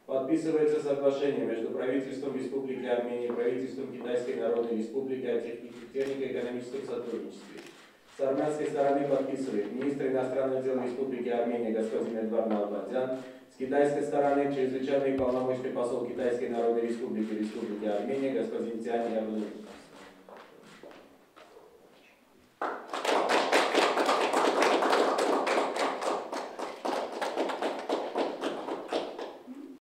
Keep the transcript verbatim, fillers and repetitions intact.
Подписывается соглашение между правительством Республики Армения и правительством Китайской Народной Республики о технико-экономическом сотрудничестве. С армянской стороны подписывает министр иностранных дел Республики Армения господин Эдвард Налбандян. С китайской стороны чрезвычайный полномочный посол Китайской Народной Республики Республики Армения господин Тянь Яблонев.